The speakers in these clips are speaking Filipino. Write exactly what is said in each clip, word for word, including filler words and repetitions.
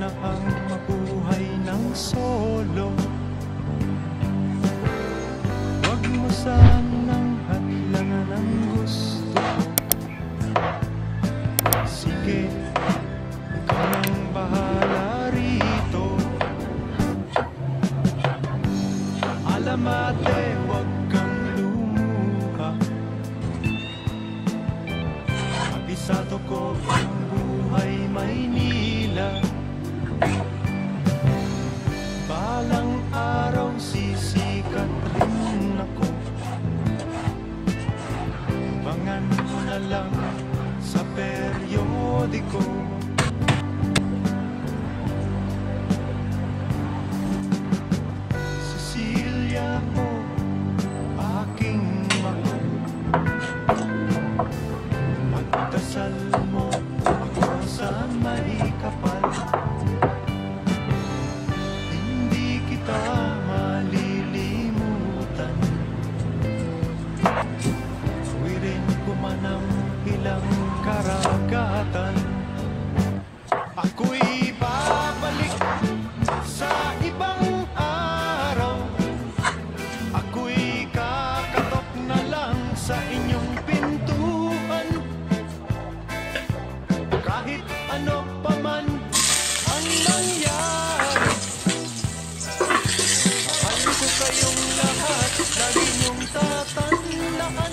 ang mabuhay ng solo. Huwag mo sanang hadlangan ang gusto ko. Sige, ikaw nang bahala rito. Alamate, huwag kang lumuha. Kabisado ko ang buhay Maynila. Balang araw sisikat rin ako. Abangan mo na lang sa periodiko. Cecilia ko, aking mahal, magdasal mo ako sa may kapal. Hindi kita malilimutan. Wirin ko man ang ilang karagatan. Ako'y babalik sa ibang araw. Ako'y kakatok na lang sa inyong pintuan. Kahit ano pa man ang mangyari, mahal ko kayong lahat, lagi niyong tatandaan.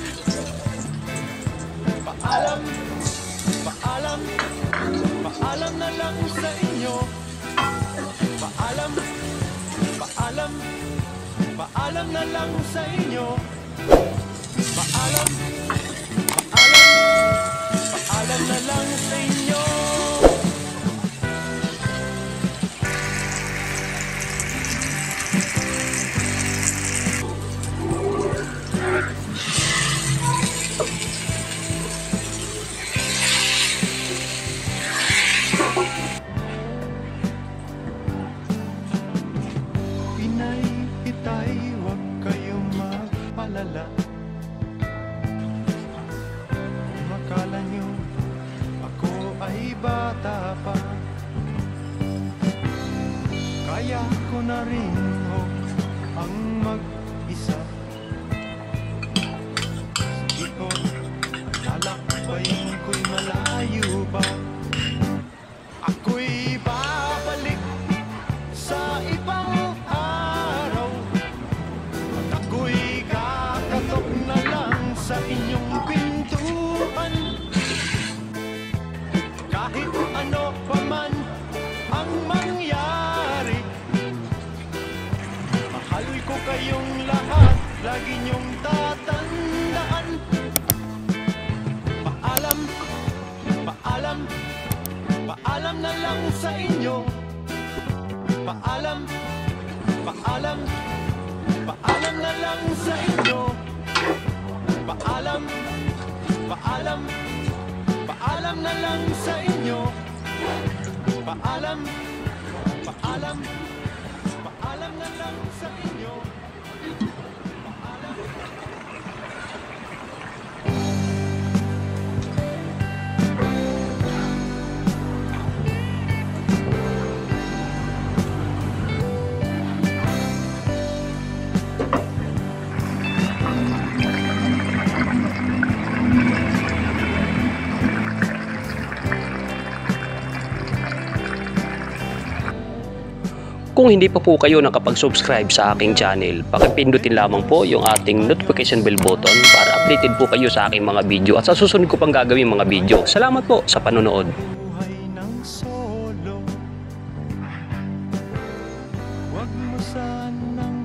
Paalam, paalam, paalam na lang sa inyo. Paalam, paalam, paalam na lang sa inyo. Paalam, paalam, paalam na lang sa inyo. Pinay, pitay, huwag kayong magpalala. Kung akala nyo ako ay bata pa, kaya ko na rin ho ang mag-isa. Sige ko, lalakbayin ko'y malayo ba. Ako'y babalik sa ibang araw. At ako'y kakatok na lang sa inyong pintuan. Kahit ano pa man ang mangyari, mahal ko kayong lahat, lagi niyong tatandaan. Paalam, paalam, paalam na lang sa inyo. Paalam, paalam, paalam na lang sa inyo. Paalam, paalam, paalam na lang sa inyo. Paalam, paalam, paalam na lang sa inyo. Paalam. Kung hindi pa po kayo nakapag-subscribe sa aking channel, pakipindutin lamang po yung ating notification bell button para updated po kayo sa aking mga video at sa susunod ko pang gagawin mga video. Salamat po sa panonood. Buhay ng solo. Huwag mo sanang